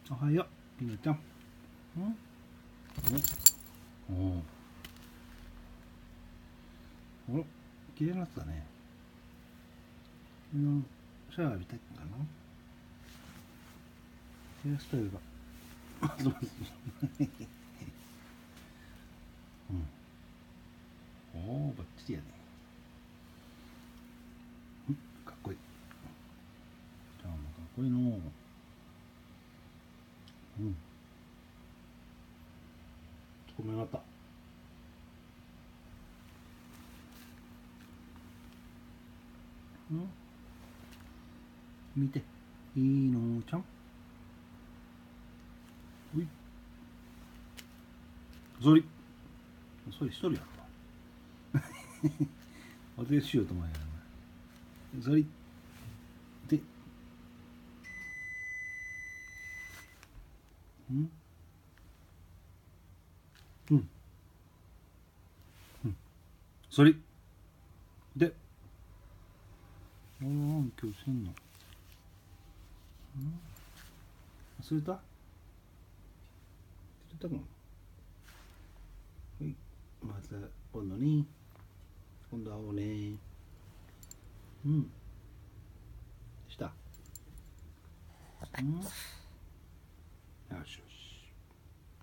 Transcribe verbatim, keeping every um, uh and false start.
おはよう、ピノちゃん。んおおおお綺麗なやつだね。うん、シャワー浴びたいかな。ヘアスタイルがそううん、おおバッチリやね。うん、かっこいい。じゃあもうかっこいいの。うん、ごめんなった。うん見て、いいのちゃん。おい、それそれ一人やった。忘れしようと思うやな。それで、うんうんうん、それで、ああ今日せんの、うん、忘れた忘れたかな。はい、また今度ね、今度会おうね。うんした。うん